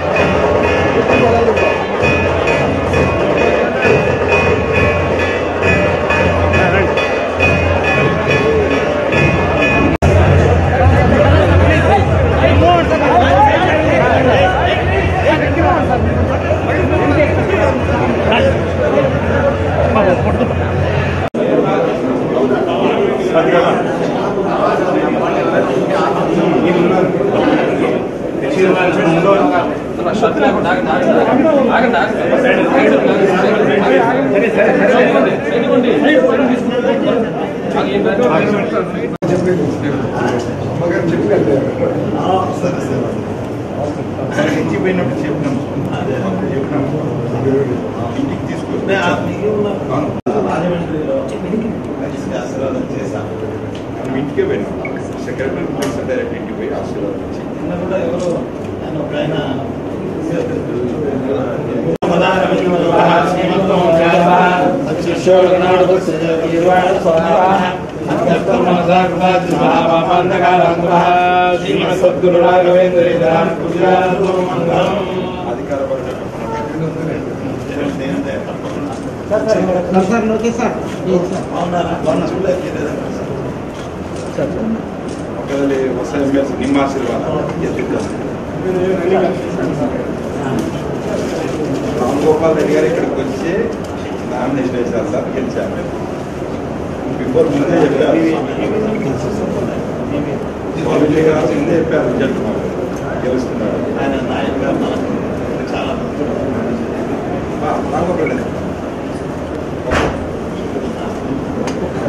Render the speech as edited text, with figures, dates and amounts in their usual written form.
ఇంటికే పోయినా secretary direct ఇంటికి పోయి ఆశీర్వాదం కూడా ఎవరు ನಿಮ್ಮ ಆಶೀರ್ವಾದ రామ్ గోపాల్ రెడ్డి గారు ఇక్కడికి వచ్చి నామినేషన్ వేశారు సార్, గెలిచారు. బిఫోర్ ముందే చెప్పారు, ముందే చెప్పారు రిజల్ట్ గెలుస్తున్నాడు చాలా రామ్ గోపాల్ రెడ్డి